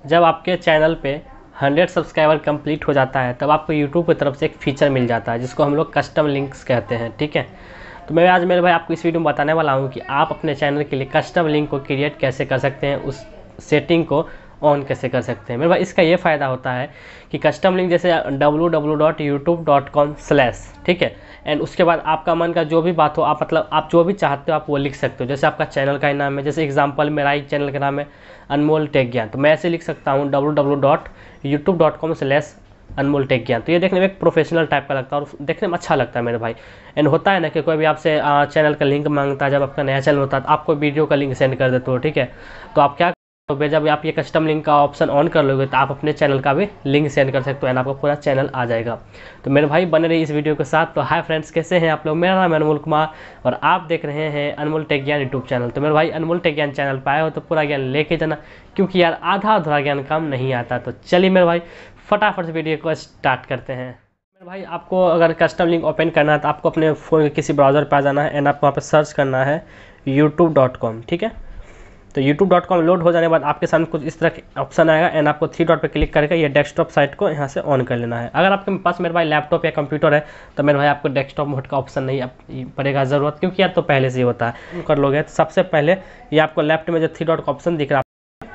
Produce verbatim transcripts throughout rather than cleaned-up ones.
जब आपके चैनल पे हंड्रेड सब्सक्राइबर कंप्लीट हो जाता है तब आपको यूट्यूब की तरफ से एक फीचर मिल जाता है जिसको हम लोग कस्टम लिंक्स कहते हैं, ठीक है। तो मैं आज मेरे भाई आपको इस वीडियो में बताने वाला हूँ कि आप अपने चैनल के लिए कस्टम लिंक को क्रिएट कैसे कर सकते हैं, उस सेटिंग को ऑन कैसे कर सकते हैं। मेरे भाई इसका ये फ़ायदा होता है कि कस्टम लिंक जैसे W W W dot YouTube dot com slash, ठीक है, एंड उसके बाद आपका मन का जो भी बात हो, आप मतलब आप जो भी चाहते हो आप वो लिख सकते हो। जैसे आपका चैनल का ही नाम है, जैसे एग्जांपल मेरा ही चैनल का नाम है अनमोल टेक ज्ञान, तो मैं ऐसे लिख सकता हूँ W W W dot YouTube dot com slash Anmol tech Gyan. तो ये देखने में एक प्रोफेशनल टाइप का लगता है और देखने में अच्छा लगता है मेरे भाई। एंड होता है ना कि कोई भी आपसे चैनल का लिंक मांगता है, जब आपका नया चैनल होता है तो आपको वीडियो का लिंक सेंड कर देते हो, ठीक है। तो आप क्या तो जब आप ये कस्टम लिंक का ऑप्शन ऑन कर लोगे तो आप अपने चैनल का भी लिंक सेंड कर सकते हो एंड आपका पूरा चैनल आ जाएगा। तो मेरे भाई बने रहिए इस वीडियो के साथ। तो हाय फ्रेंड्स, कैसे हैं आप लोग? मेरा नाम है अनमोल कुमार और आप देख रहे हैं Anmol tech Gyan YouTube channel. तो मेरे भाई अनमोल टेक ज्ञान चैनल पर आए हो तो पूरा ज्ञान लेके जाना, क्योंकि यार आधा अधूरा ज्ञान काम नहीं आता। तो चलिए मेरे भाई फटाफट से वीडियो को स्टार्ट करते हैं। मेरे भाई आपको अगर कस्टम लिंक ओपन करना है तो आपको अपने फ़ोन के किसी ब्राउज़र पर आ जाना है एंड आपको वहाँ पर सर्च करना है यूट्यूब डॉट कॉम, ठीक है। तो यूट्यूब डॉट कॉम लोड हो जाने के बाद आपके सामने कुछ इस तरह का ऑप्शन आएगा एंड आपको थ्री डॉट पे क्लिक करके ये डेस्कटॉप साइट को यहाँ से ऑन कर लेना है। अगर आपके पास मेरे भाई लैपटॉप या कंप्यूटर है तो मेरे भाई आपको डेस्कटॉप मोड का ऑप्शन नहीं पड़ेगा ज़रूरत, क्योंकि यार तो पहले से ही होता है। कर लोगे तो सबसे पहले ये आपको लेफ्ट में जो थ्री डॉट का ऑप्शन दिख रहा है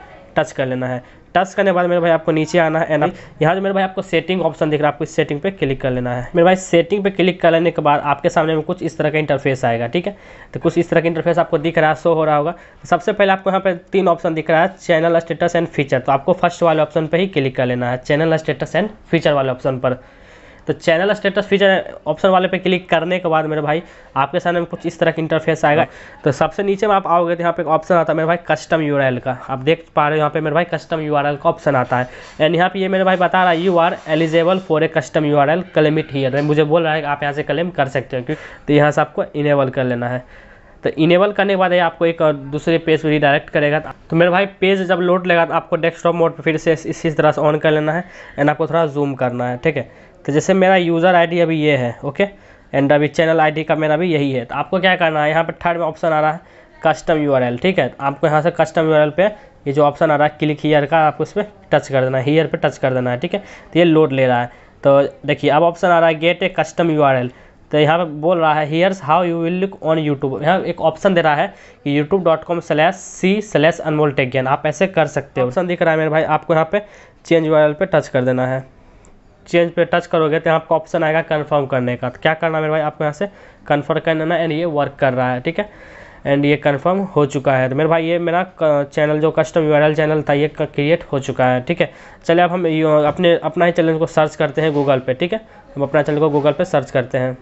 टच कर लेना है। टच करने के बाद मेरे भाई आपको नीचे आना है एंड यहाँ जो मेरे भाई आपको सेटिंग ऑप्शन दिख रहा है, आपको इस सेटिंग पे क्लिक कर लेना है। मेरे भाई सेटिंग पे क्लिक कर लेने के बाद आपके सामने में कुछ इस तरह का इंटरफेस आएगा, ठीक है। तो कुछ इस तरह का इंटरफेस आपको दिख रहा है, शो हो रहा होगा। तो सबसे पहले आपको यहाँ पे तीन ऑप्शन दिख रहा है, चैनल स्टेटस एंड फीचर। तो आपको फर्स्ट वाले ऑप्शन पर ही क्लिक कर लेना है, चैनल स्टेटस एंड फीचर वाले ऑप्शन पर। तो चैनल स्टेटस फीचर ऑप्शन वाले पे क्लिक करने के बाद मेरे भाई आपके सामने में कुछ इस तरह का इंटरफेस आएगा। तो सबसे नीचे में आप आओगे तो यहाँ पे एक ऑप्शन आता है मेरे भाई कस्टम यूआरएल का। आप देख पा रहे हो यहाँ पे मेरे भाई कस्टम यूआरएल का ऑप्शन आता है एंड यहाँ पे ये मेरे भाई बता रहा है you are eligible for a custom URL claim it here. मुझे बोल रहा है कि आप यहाँ से क्लेम कर सकते हो, क्योंकि तो यहाँ से आपको इनेबल कर लेना है। तो इनेबल करने के बाद ये आपको एक दूसरे पेज पर रिडायरेक्ट करेगा। तो मेरे भाई पेज जब लोड लेगा तो आपको डेस्कटॉप मोड पर फिर से इसी तरह से ऑन कर लेना है एंड आपको थोड़ा जूम करना है, ठीक है। तो जैसे मेरा यूज़र आईडी अभी ये है, ओके, एंड अभी चैनल आईडी का मेरा भी यही है। तो आपको क्या करना है, यहाँ पे थर्ड में ऑप्शन आ रहा है कस्टम यूआरएल, ठीक है। आपको यहाँ से कस्टम यूआरएल पे ये जो ऑप्शन आ रहा है क्लिक हियर का, आपको इस पर टच कर देना है, हियर पे टच कर देना है, ठीक है। तो ये लोड ले रहा है। तो देखिए अब ऑप्शन आ रहा है गेट ए कस्टम यूआरएल। तो यहाँ पे बोल रहा है here's how you will look on YouTube. यहाँ एक ऑप्शन दे रहा है कि YouTube dot com slash C slash Anmol tech Gyan, आप ऐसे कर सकते हो। ऑप्शन दिख रहा है मेरे भाई, आपको यहाँ पे चेंज यूआरएल पे टच कर देना है। चेंज पे टच करोगे तो आपको ऑप्शन आएगा कंफर्म करने का। तो क्या करना है मेरे भाई, आपको यहाँ से कंफर्म कर लेना एंड ये वर्क कर रहा है, ठीक है। एंड ये कंफर्म हो चुका है। तो मेरे भाई ये मेरा चैनल जो कस्टम यूआरएल चैनल था ये क्रिएट हो चुका है, ठीक है। चलिए अब हम अपने अपना ही चैनल को सर्च करते हैं गूगल पे, ठीक है। हम अपना चैनल को गूगल पे सर्च करते हैं।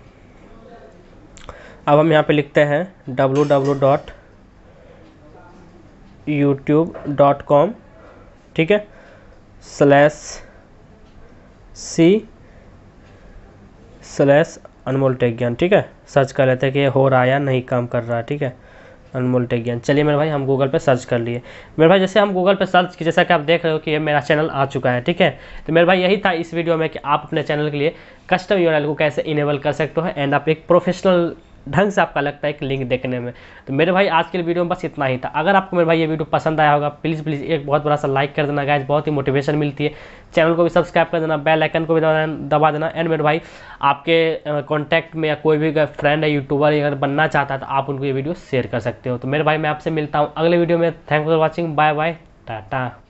अब हम यहाँ पे लिखते हैं W W W dot YouTube dot com, ठीक है, slash C slash Anmol tech Gyan, ठीक है। सर्च कर लेते हैं कि ये हो रहा है या नहीं काम कर रहा है, ठीक है, अनमोल टेक ज्ञान। चलिए मेरे भाई हम गूगल पे सर्च कर लिए। मेरे भाई जैसे हम गूगल पे सर्च किए, जैसा कि आप देख रहे हो कि ये मेरा चैनल आ चुका है, ठीक है। तो मेरे भाई यही था इस वीडियो में कि आप अपने चैनल के लिए कस्टम यूआरएल को कैसे इनेबल कर सकते हो एंड आप एक प्रोफेशनल ढंग से आपका लगता है एक लिंक देखने में। तो मेरे भाई आज के वीडियो में बस इतना ही था। अगर आपको मेरे भाई ये वीडियो पसंद आया होगा प्लीज़ प्लीज़ एक बहुत बड़ा सा लाइक कर देना गाइस, बहुत ही मोटिवेशन मिलती है। चैनल को भी सब्सक्राइब कर देना, बेल आइकन को भी दबा देना। एंड मेरे भाई आपके कॉन्टैक्ट में या कोई भी फ्रेंड है यूट्यूबर अगर बनना चाहता है तो आप उनको ये वीडियो शेयर कर सकते हो। तो मेरे भाई मैं आपसे मिलता हूँ अगले वीडियो में। Thank for watching, bye bye, Tata.